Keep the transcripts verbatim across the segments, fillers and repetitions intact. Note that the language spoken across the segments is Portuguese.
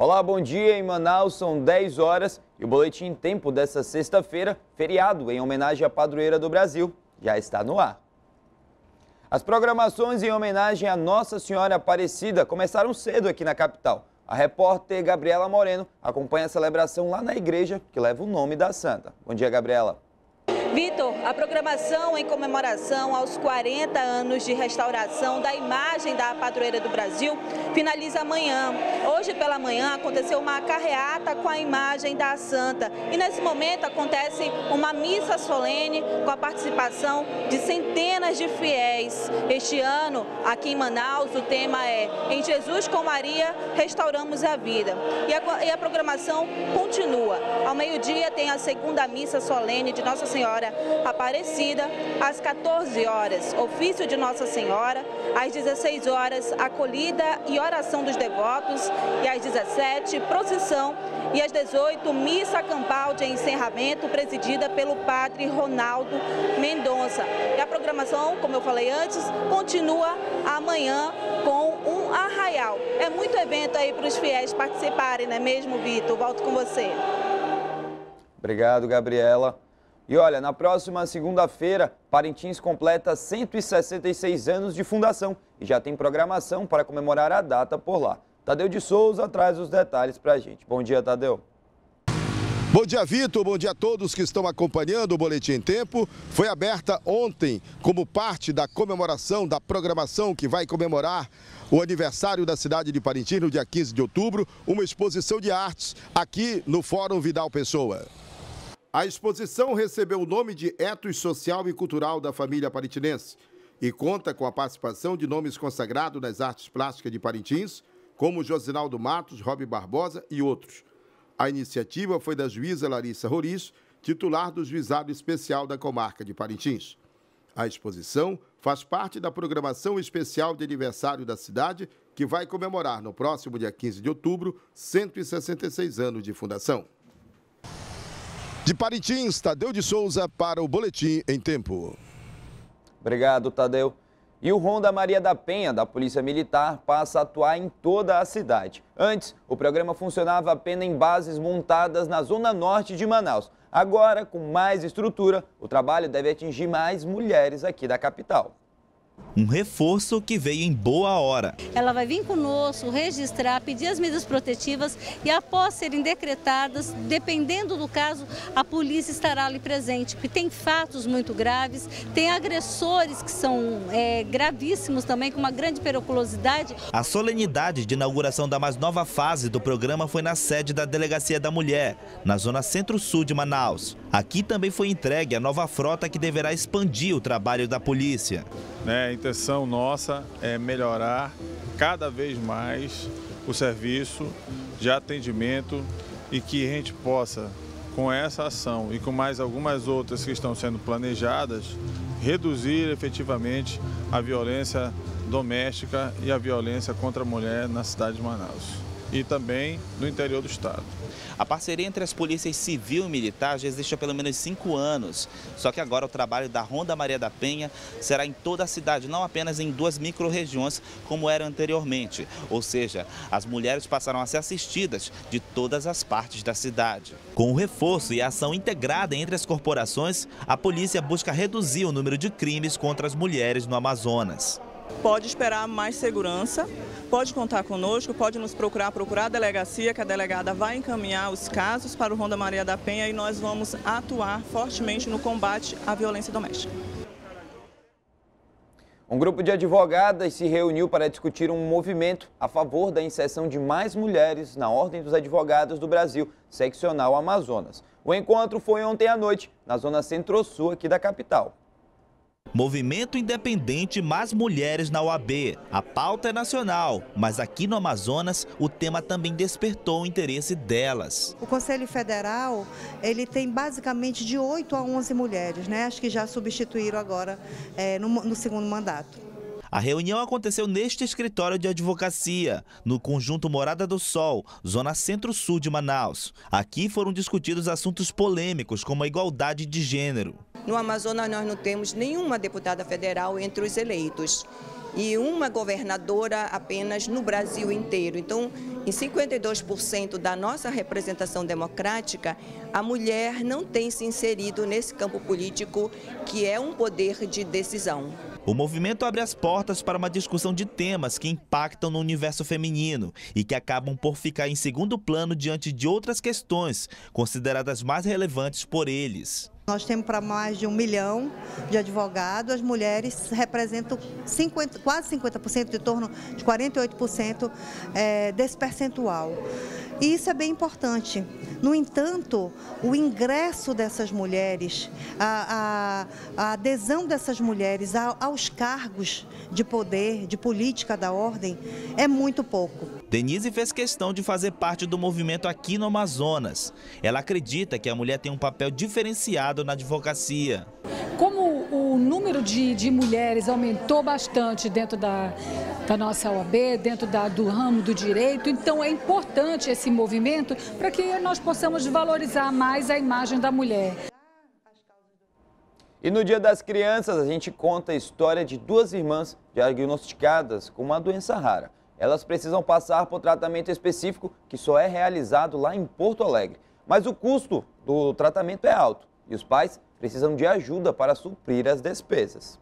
Olá, bom dia. Em Manaus são dez horas e o Boletim em Tempo dessa sexta-feira, feriado em homenagem à padroeira do Brasil, já está no ar. As programações em homenagem à Nossa Senhora Aparecida começaram cedo aqui na capital. A repórter Gabriela Moreno acompanha a celebração lá na igreja que leva o nome da santa. Bom dia, Gabriela. Vitor, a programação em comemoração aos quarenta anos de restauração da imagem da padroeira do Brasil finaliza amanhã. Hoje pela manhã aconteceu uma carreata com a imagem da santa e nesse momento acontece uma missa solene com a participação de centenas de fiéis. Este ano, aqui em Manaus, o tema é Em Jesus com Maria, restauramos a vida. E a, e a programação continua. Ao meio-dia tem a segunda missa solene de Nossa Senhora Aparecida, às quatorze horas, ofício de Nossa Senhora, às dezesseis horas, acolhida e oração dos devotos, e às dezessete, procissão, e às dezoito, missa campal de encerramento, presidida pelo padre Ronaldo Mendonça. E a programação, como eu falei antes, continua amanhã com um arraial. É muito evento aí para os fiéis participarem, não é mesmo, Vitor? Volto com você. Obrigado, Gabriela. E olha, na próxima segunda-feira, Parintins completa cento e sessenta e seis anos de fundação e já tem programação para comemorar a data por lá. Tadeu de Souza traz os detalhes para a gente. Bom dia, Tadeu. Bom dia, Vitor. Bom dia a todos que estão acompanhando o Boletim em Tempo. Foi aberta ontem, como parte da comemoração, da programação que vai comemorar o aniversário da cidade de Parintins, no dia quinze de outubro, uma exposição de artes aqui no Fórum Vidal Pessoa. A exposição recebeu o nome de Etos Social e Cultural da Família Parintinense e conta com a participação de nomes consagrados nas artes plásticas de Parintins, como Josinaldo Matos, Rob Barbosa e outros. A iniciativa foi da juíza Larissa Roriz, titular do Juizado Especial da Comarca de Parintins. A exposição faz parte da programação especial de aniversário da cidade, que vai comemorar no próximo dia quinze de outubro, cento e sessenta e seis anos de fundação. De Parintins, Tadeu de Souza para o Boletim em Tempo. Obrigado, Tadeu. E o Ronda Maria da Penha, da Polícia Militar, passa a atuar em toda a cidade. Antes, o programa funcionava apenas em bases montadas na zona norte de Manaus. Agora, com mais estrutura, o trabalho deve atingir mais mulheres aqui da capital. Um reforço que veio em boa hora. Ela vai vir conosco, registrar, pedir as medidas protetivas e após serem decretadas, dependendo do caso, a polícia estará ali presente. Porque tem fatos muito graves, tem agressores que são é, gravíssimos também, com uma grande periculosidade. A solenidade de inauguração da mais nova fase do programa foi na sede da Delegacia da Mulher, na zona centro-sul de Manaus. Aqui também foi entregue a nova frota que deverá expandir o trabalho da polícia. Né, a intenção nossa é melhorar cada vez mais o serviço de atendimento e que a gente possa, com essa ação e com mais algumas outras que estão sendo planejadas, reduzir efetivamente a violência doméstica e a violência contra a mulher na cidade de Manaus e também no interior do estado. A parceria entre as polícias civil e militar já existe há pelo menos cinco anos. Só que agora o trabalho da Ronda Maria da Penha será em toda a cidade, não apenas em duas micro-regiões como era anteriormente. Ou seja, as mulheres passarão a ser assistidas de todas as partes da cidade. Com o reforço e a ação integrada entre as corporações, a polícia busca reduzir o número de crimes contra as mulheres no Amazonas. Pode esperar mais segurança, pode contar conosco, pode nos procurar, procurar a delegacia, que a delegada vai encaminhar os casos para o Ronda Maria da Penha e nós vamos atuar fortemente no combate à violência doméstica. Um grupo de advogadas se reuniu para discutir um movimento a favor da inserção de mais mulheres na Ordem dos Advogados do Brasil, seccional Amazonas. O encontro foi ontem à noite, na zona centro-sul aqui da capital. Movimento independente Mais Mulheres na O A B. A pauta é nacional, mas aqui no Amazonas o tema também despertou o interesse delas. O Conselho Federal, ele tem basicamente de oito a onze mulheres, né? Acho que já substituíram agora é, no, no segundo mandato. A reunião aconteceu neste escritório de advocacia, no conjunto Morada do Sol, zona centro-sul de Manaus. Aqui foram discutidos assuntos polêmicos, como a igualdade de gênero. No Amazonas nós não temos nenhuma deputada federal entre os eleitos. e uma governadora apenas no Brasil inteiro. Então, em cinquenta e dois por cento da nossa representação democrática, a mulher não tem se inserido nesse campo político que é um poder de decisão. O movimento abre as portas para uma discussão de temas que impactam no universo feminino e que acabam por ficar em segundo plano diante de outras questões consideradas mais relevantes por eles. Nós temos para mais de um milhão de advogados, as mulheres representam cinquenta, quase cinquenta por cento, de torno de quarenta e oito por cento é, desse percentual. E isso é bem importante. No entanto, o ingresso dessas mulheres, a, a, a adesão dessas mulheres aos cargos de poder, de política da ordem, é muito pouco. Denise fez questão de fazer parte do movimento aqui no Amazonas. Ela acredita que a mulher tem um papel diferenciado na advocacia. Como o número de, de mulheres aumentou bastante dentro da, da nossa O A B, dentro da, do ramo do direito, então é importante esse movimento para que nós possamos valorizar mais a imagem da mulher. E no Dia das Crianças, a gente conta a história de duas irmãs diagnosticadas com uma doença rara. Elas precisam passar por tratamento específico que só é realizado lá em Porto Alegre. Mas o custo do tratamento é alto e os pais precisam de ajuda para suprir as despesas.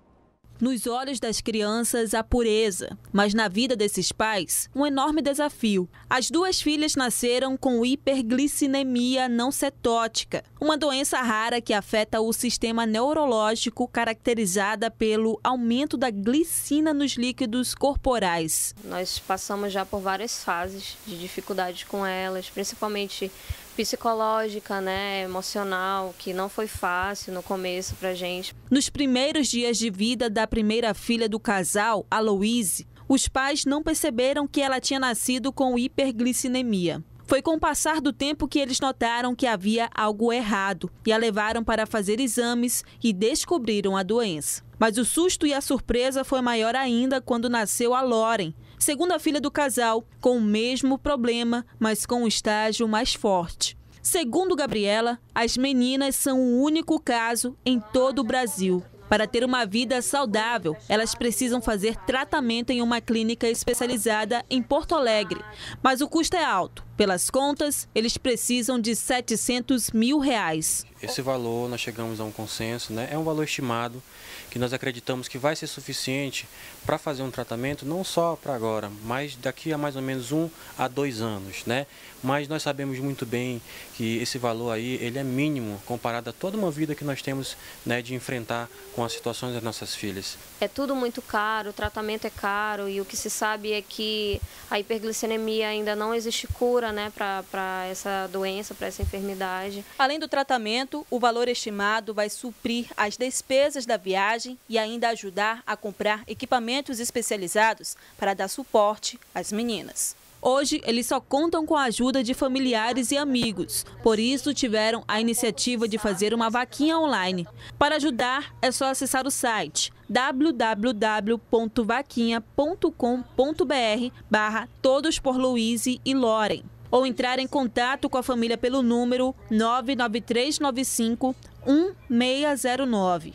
Nos olhos das crianças, a pureza, mas na vida desses pais, um enorme desafio. As duas filhas nasceram com hiperglicidemia não cetótica, uma doença rara que afeta o sistema neurológico caracterizada pelo aumento da glicina nos líquidos corporais. Nós passamos já por várias fases de dificuldade com elas, principalmente psicológica, né, emocional, que não foi fácil no começo pra gente. Nos primeiros dias de vida da primeira filha do casal, a Louise, os pais não perceberam que ela tinha nascido com hiperglicidemia. Foi com o passar do tempo que eles notaram que havia algo errado e a levaram para fazer exames e descobriram a doença. Mas o susto e a surpresa foi maior ainda quando nasceu a Lauren, segunda filha do casal, com o mesmo problema, mas com um estágio mais forte. Segundo Gabriela, as meninas são o único caso em todo o Brasil. Para ter uma vida saudável, elas precisam fazer tratamento em uma clínica especializada em Porto Alegre. Mas o custo é alto. Pelas contas, eles precisam de setecentos mil reais. Esse valor, nós chegamos a um consenso, né? É um valor estimado que nós acreditamos que vai ser suficiente para fazer um tratamento, não só para agora, mas daqui a mais ou menos um a dois anos, né? Mas nós sabemos muito bem que esse valor aí, ele é mínimo comparado a toda uma vida que nós temos, né, de enfrentar com as situações das nossas filhas. É tudo muito caro, o tratamento é caro e o que se sabe é que a hiperglicemia ainda não existe cura, né, para essa doença, para essa enfermidade. Além do tratamento, o valor estimado vai suprir as despesas da viagem e ainda ajudar a comprar equipamentos especializados para dar suporte às meninas. Hoje, eles só contam com a ajuda de familiares e amigos. Por isso, tiveram a iniciativa de fazer uma vaquinha online. Para ajudar, é só acessar o site w w w ponto vaquinha ponto com ponto b r barra todos por Louise e Lauren. Ou entrar em contato com a família pelo número nove nove três nove cinco um seis zero nove.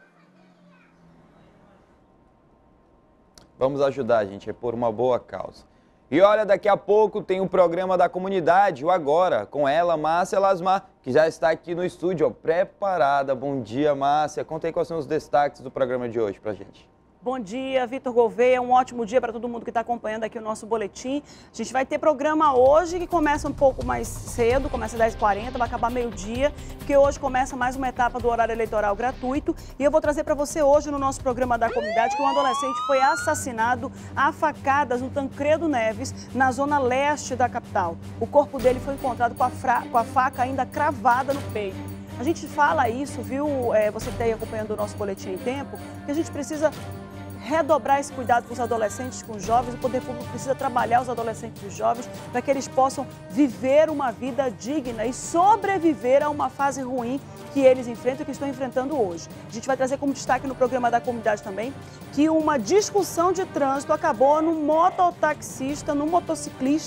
Vamos ajudar, gente, é por uma boa causa. E olha, daqui a pouco tem o programa da comunidade, o Agora, com ela, Márcia Lasmar, que já está aqui no estúdio, ó, preparada. Bom dia, Márcia. Conta aí quais são os destaques do programa de hoje pra gente. Bom dia, Vitor Gouveia, um ótimo dia para todo mundo que está acompanhando aqui o nosso boletim. A gente vai ter programa hoje que começa um pouco mais cedo, começa às dez e quarenta, vai acabar meio-dia, porque hoje começa mais uma etapa do horário eleitoral gratuito. E eu vou trazer para você hoje no nosso programa da comunidade que um adolescente foi assassinado a facadas no Tancredo Neves, na zona leste da capital. O corpo dele foi encontrado com a, fra... com a faca ainda cravada no peito. A gente fala isso, viu, é, você que está aí acompanhando o nosso boletim em tempo, que a gente precisa redobrar esse cuidado com os adolescentes, com os jovens. O poder público precisa trabalhar os adolescentes e os jovens para que eles possam viver uma vida digna e sobreviver a uma fase ruim que eles enfrentam e que estão enfrentando hoje. A gente vai trazer como destaque no programa da comunidade também que uma discussão de trânsito acabou no mototaxista, no motociclista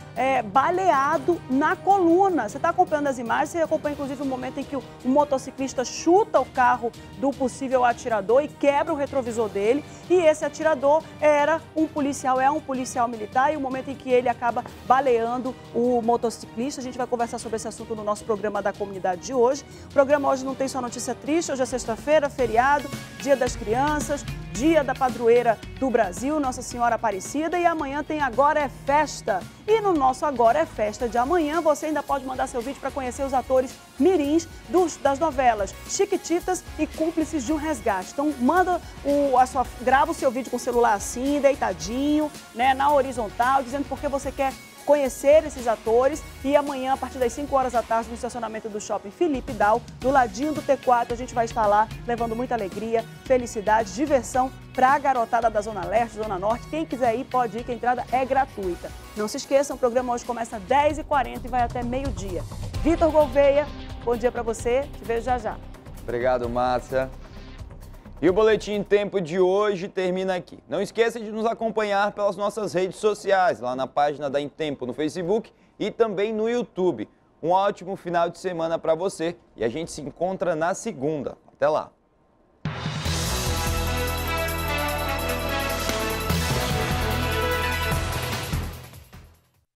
é, baleado na coluna. Você está acompanhando as imagens, você acompanha inclusive o momento em que o, o motociclista chuta o carro do possível atirador e quebra o retrovisor dele. E esse atirador era um policial, é um policial militar, e o momento em que ele acaba baleando o motociclista. A gente vai conversar sobre esse assunto no nosso programa da comunidade de hoje. O programa hoje não tem só notícia triste, hoje é sexta-feira, feriado, Dia das Crianças, Dia da Padroeira do Brasil, Nossa Senhora Aparecida, e amanhã tem Agora é Festa. E no nosso Agora é Festa de amanhã, você ainda pode mandar seu vídeo para conhecer os atores mirins dos, das novelas Chiquititas e Cúmplices de um Resgate. Então manda o, a sua, grava o seu vídeo com o celular assim, deitadinho, né, na horizontal, dizendo por que você quer conhecer esses atores, e amanhã, a partir das cinco horas da tarde, no estacionamento do Shopping Felipe Dal, do ladinho do T quatro, a gente vai estar lá levando muita alegria, felicidade, diversão para a garotada da Zona Leste, Zona Norte. Quem quiser ir, pode ir, que a entrada é gratuita. Não se esqueçam, o programa hoje começa às dez e quarenta e vai até meio-dia. Vitor Gouveia, bom dia para você, te vejo já já. Obrigado, Márcia. E o Boletim em Tempo de hoje termina aqui. Não esqueça de nos acompanhar pelas nossas redes sociais, lá na página da Em Tempo no Facebook e também no YouTube. Um ótimo final de semana para você e a gente se encontra na segunda. Até lá!